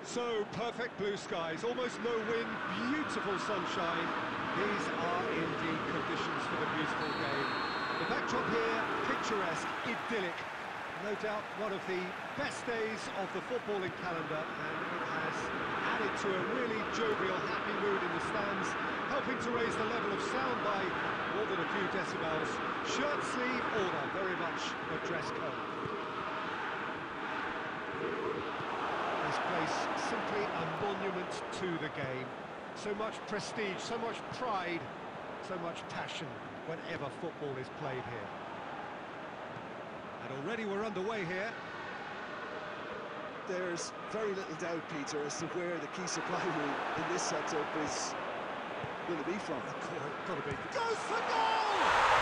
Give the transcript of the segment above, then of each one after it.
So, perfect blue skies, almost no wind, beautiful sunshine. These are indeed conditions for the beautiful game. The backdrop here, picturesque, idyllic. No doubt one of the best days of the footballing calendar, and it has added to a really jovial, happy mood in the stands, helping to raise the level of sound by more than a few decibels. Shirt sleeve order, very much a dress code. This place simply a monument to the game. So much prestige, so much pride, so much passion whenever football is played here. And already we're underway here. There's very little doubt, Peter, as to where the key supply route in this setup is going to be from. Got to be. Goes for goal!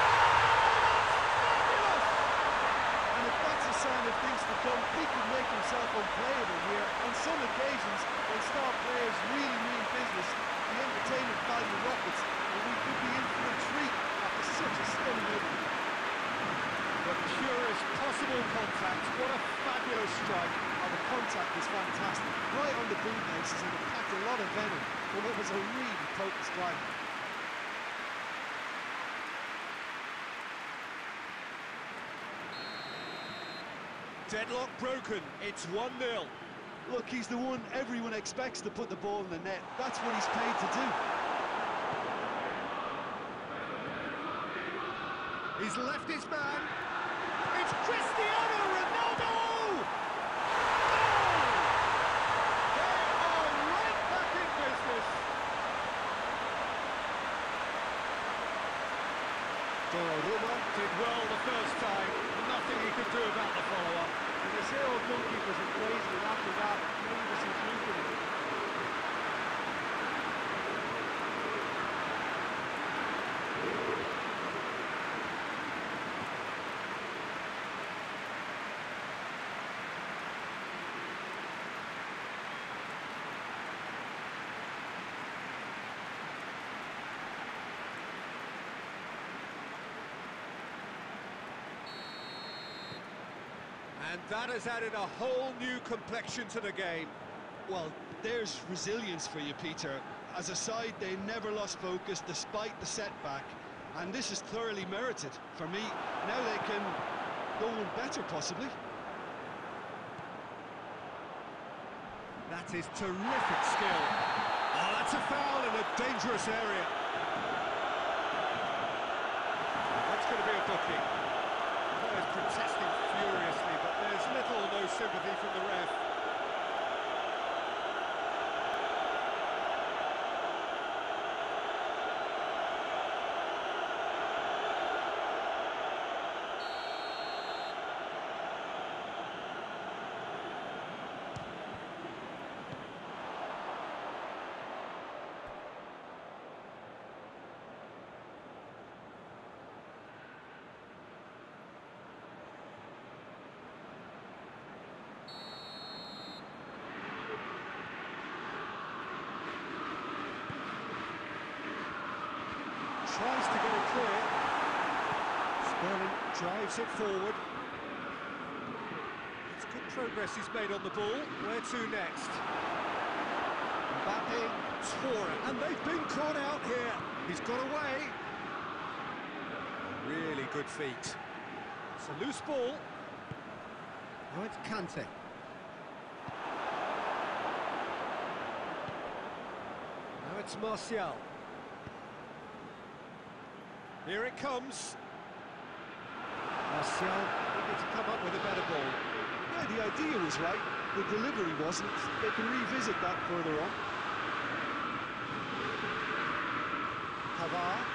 And if that's a sign of things to come, he could make himself unplayable here. On some occasions, when star players really mean business, the entertainment value rockets, and we could be in for a treat after such a stunning opening. The purest possible contact, what a fabulous strike. Oh, the contact was fantastic, right on the bootlaces, and it packed a lot of venom, but it was a really potent strike. Deadlock broken, it's 1-0. Look, he's the one everyone expects to put the ball in the net. That's what he's paid to do. He's left his man. It's Cristiano Ronaldo! Goal! They are right back in business. Donnarumma did well the first time. Nothing he could do about the follow-up. And they say old goalkeepers are crazy, and after that, maybe there's some truth in it. And that has added a whole new complexion to the game. Well, there's resilience for you, Peter. As a side, they never lost focus despite the setback, and this is thoroughly merited. For me, now they can go on better, possibly. That is terrific skill. Oh, that's a foul in a dangerous area. That's going to be a booking. Players protesting furiously, but there's little or no sympathy from the ref. Tries to get it clear. Sterling drives it forward. It's good progress he's made on the ball. Where to next? Mbappe tore it, and they've been caught out here. He's got away. Really good feet. It's a loose ball. Now it's Kante. Now it's Martial. Here it comes. Martial needed to come up with a better ball. Yeah, the idea was right, the delivery wasn't. They can revisit that further on. Pavard.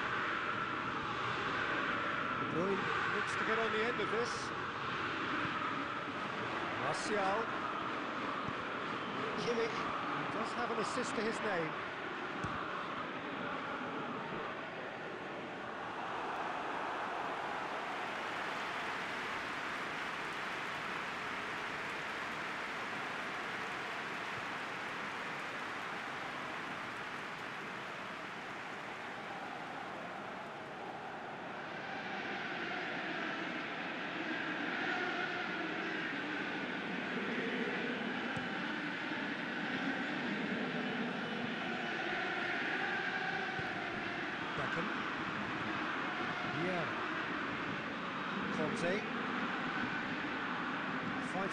De Bruyne looks to get on the end of this. Martial. Kimmich does have an assist to his name.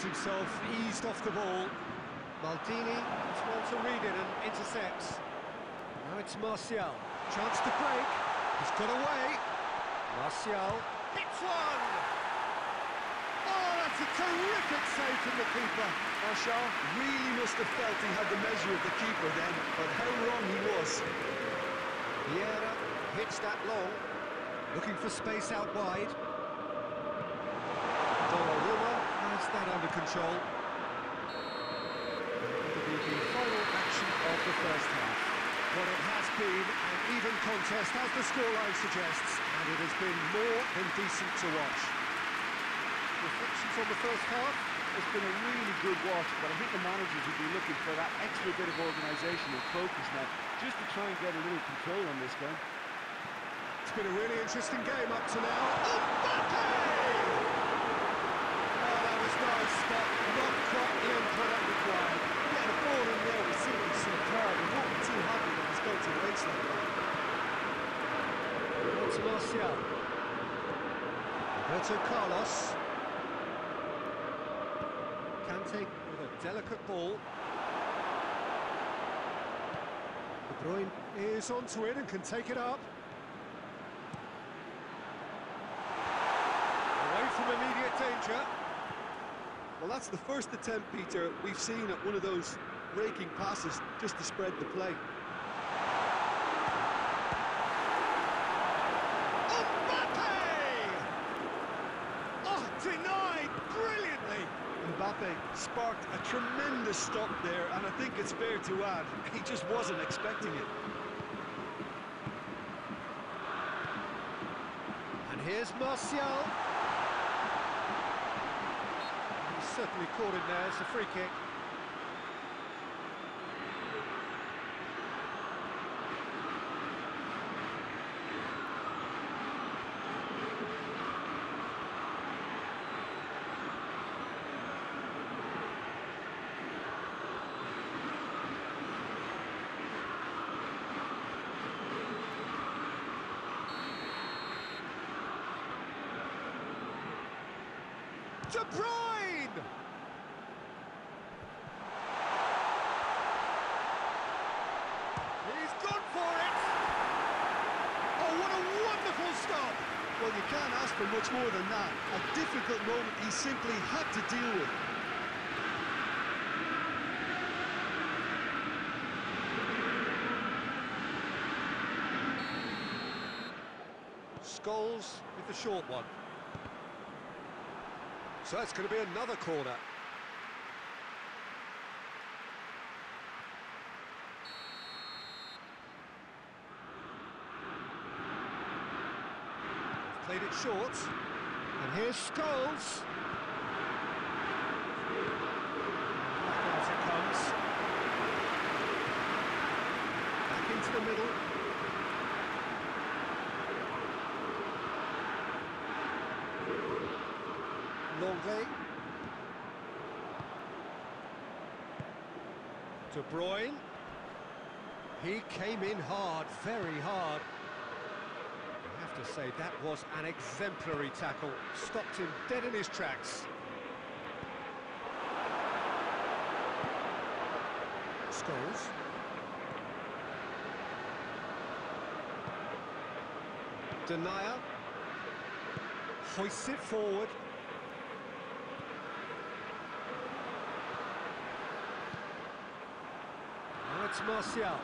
himself eased off the ball. Maldini just wants to read it and intercepts. Now it's Martial. Chance to break. He's got away. Martial hits one! Oh, that's a terrific save from the keeper. Martial really must have felt he had the measure of the keeper then, but how wrong he was. Vieira hits that long, looking for space out wide. Donnarumma has that under control. It'll be the final action of the first half. What it has been an even contest, as the scoreline suggests, and it has been more than decent to watch. Reflections on the first half? It's been a really good watch, but I think the managers would be looking for that extra bit of organisation and focus now, just to try and get a little control on this game. It's been a really interesting game up to now. Mbappe! Oh, that was nice, but not quite the input that required. Yeah, the ball in there was simply superb. I won't be too happy when it's going to waste like that. It's Martial. Roberto Carlos. Kante with a delicate ball. De Bruyne is onto it and can take it up. Away from immediate danger. Well, that's the first attempt, Peter, we've seen at one of those raking passes just to spread the play. Mbappe! Oh, denied brilliantly. Mbappe sparked a tremendous stop there, and I think it's fair to add, he just wasn't expecting it. And here's Martial. He's certainly caught him there, it's a free kick. De Bruyne! He's gone for it! Oh, what a wonderful stop! Well, you can't ask for much more than that. A difficult moment he simply had to deal with. Scholes with the short one. So it's going to be another corner. Played it short. And here's Scholes. Back as it comes. Back into the middle. Longley. De Bruyne. He came in hard, very hard. I have to say, that was an exemplary tackle. Stopped him dead in his tracks. Scholes. Denier. Hoists it forward. Now it's Martial.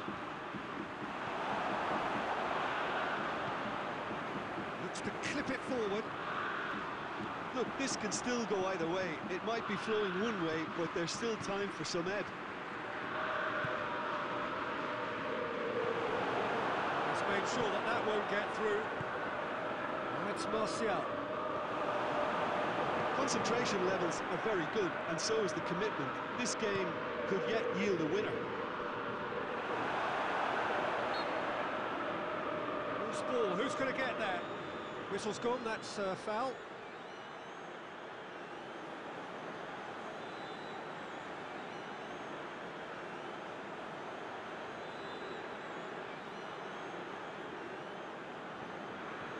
Looks to clip it forward. Look, this can still go either way. It might be flowing one way, but there's still time for some ebb. He's made sure that that won't get through. Now it's Martial. Concentration levels are very good, and so is the commitment. This game could yet yield a winner. Loose ball, who's going to get that? Whistle's gone, that's foul.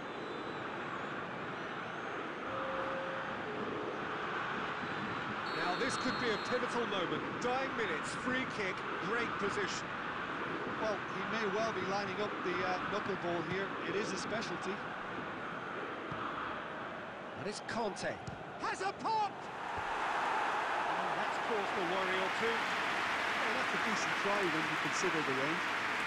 Now this could be a pivotal moment. Dying minutes, free kick, great position. Well, he may well be lining up the knuckleball here. It is a specialty. And it's Conte. Has a pop! Oh, that's caused a worry or two. Well, that's a decent try when you consider the range.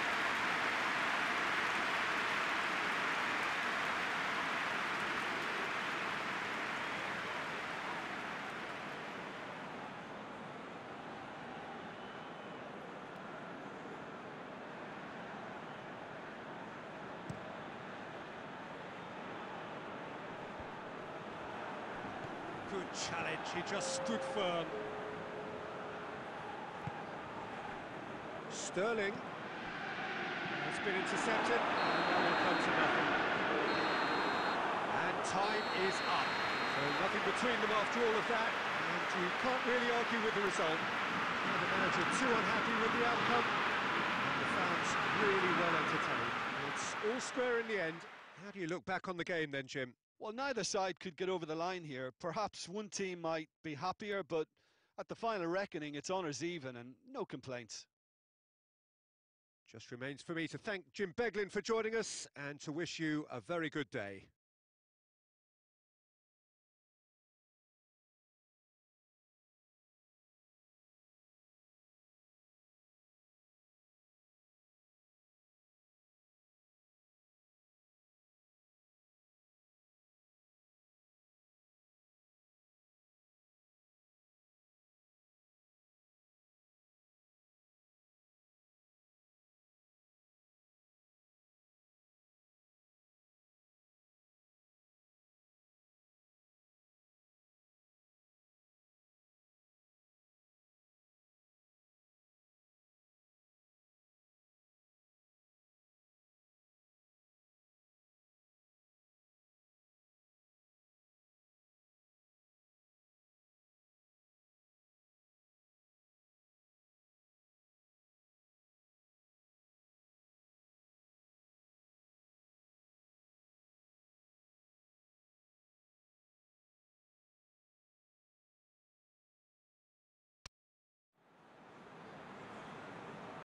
Good challenge, he just stood firm. Sterling. It's been intercepted, and that will come to nothing. And time is up. So nothing between them after all of that, and you can't really argue with the result. Now the manager too unhappy with the outcome, and the fans really well entertained. It's all square in the end. How do you look back on the game then, Jim? Well, neither side could get over the line here. Perhaps one team might be happier, but at the final reckoning, it's honours even and no complaints. Just remains for me to thank Jim Beglin for joining us and to wish you a very good day.